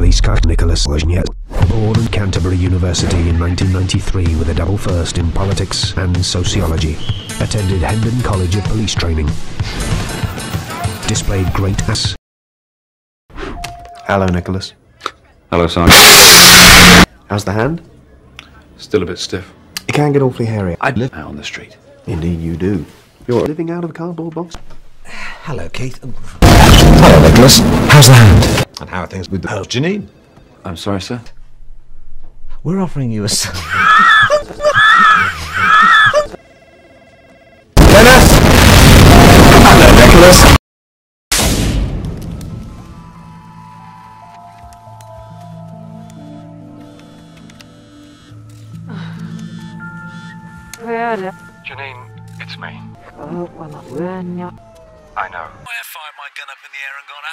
police car Nicholas Wozniak. Born at Canterbury University in 1993 with a double first in politics and sociology. Attended Hendon College of Police Training. Displayed great ass. Hello, Nicholas. Hello, Sergeant. How's the hand? Still a bit stiff. It can get awfully hairy. I live out on the street. Indeed you do. You're living out of a cardboard box? Hello, Keith. Hello, Nicholas. How's the hand? And how are things with the... How's Janine? I'm sorry, sir. We're offering you a... Dennis! Hello, Nicholas. Janine, it's me. I know. I fired my gun up in the air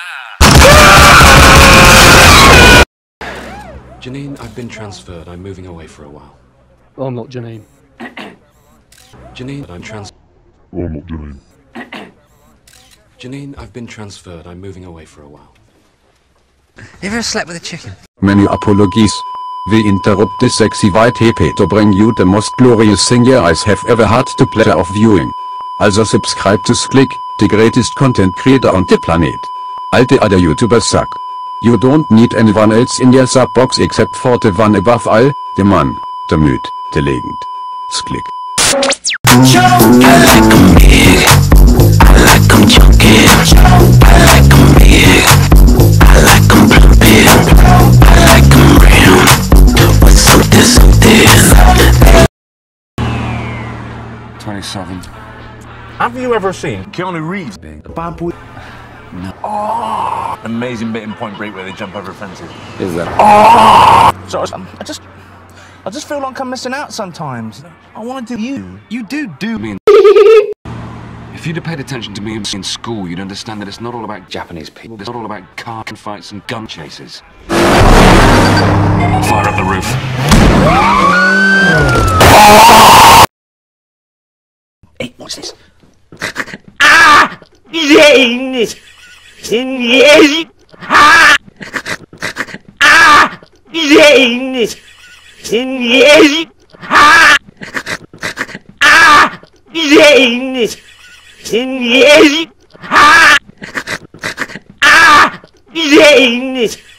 and gone, ah! Janine, I've been transferred. I'm moving away for a while. I'm not Janine. Janine, I'm not Janine. Janine, I've been transferred. I'm moving away for a while. You ever slept with a chicken? Many apologies. We interrupt this sexy YTP to bring you the most glorious thing your eyes have ever had the pleasure of viewing. Also subscribe to Sklik, the greatest content creator on the planet. All the other YouTubers suck. You don't need anyone else in your subbox except for the one above all, the man, the myth, the legend. Sklik. I like 'em big, I like 'em chunky, I like 'em big, I like 'em plumpy, I like 'em round, what's something? 27. Have you ever seen Keanu Reeves being a bad boy? No. Oh, amazing bit in Point Break where they jump over fences. Is that? Oh! So I just feel like I'm missing out sometimes. I want to do you. You do me. If you'd have paid attention to me in school, you'd understand that it's not all about Japanese people. It's not all about car fights and gun chases. Fire up the roof. Hey, what's this? Ah! Yes! Yes! Ah! Ah! Yes! Yes! Ah! Ah! Yes! Yes! Ah! Ah! Yes!